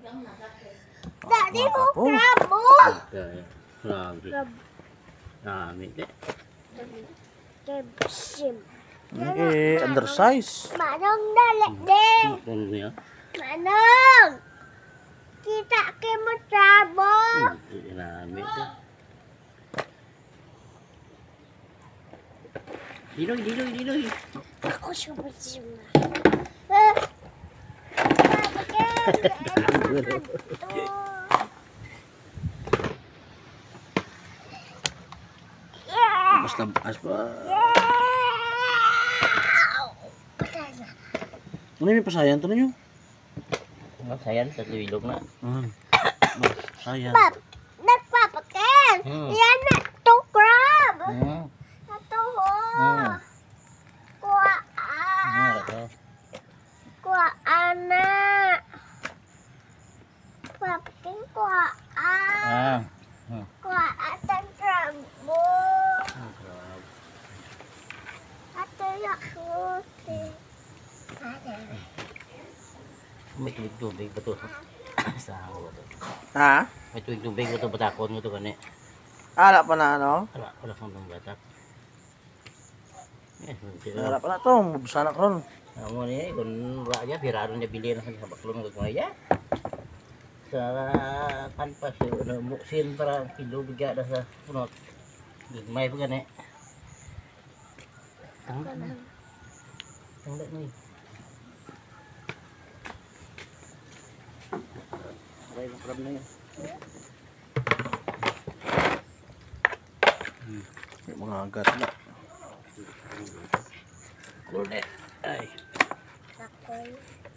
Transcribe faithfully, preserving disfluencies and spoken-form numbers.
Tadi ko krabo. Grabe. Dami deh. Kebsim. Ini eh, undersize. Manong dali deh. Ano niya? Manong. Kita ke mo krabo. Dami deh. Diloy, diloy, diloy. Ako sumut-sum. Mas labas pa. Ano yung pasayan to ninyo? Ang sayan sa ilog na. Hmm. Pasayan. Pap, nagpapakin. Hmm. Yan na to crab. Hmm. Ito ho. Hmm. Kuha. Ano to? Kuha anak. Papakin kuha. Ah. Hmm. Kuha atang crab mo. Ate yakuti. May tubig-tubig ba to? Sa hawa to. Ha? May tubig-tubig ba to? Batakon mo to kani? Ala pa na ano? Wala, wala kang itong batak. Eh, Ala pa na to. Mabsa na karon. Amo ni kung wala niya pirado niya bili na sa baklon ng gagmaya. Sa kanpas ano muksin para kilo biga na sa punot. Gagmay pa gani. Tanggal na. Tanggal na. Aray ng crab na yan. Hmm. Yung mga agat na. Kurde. Ay. Ako'y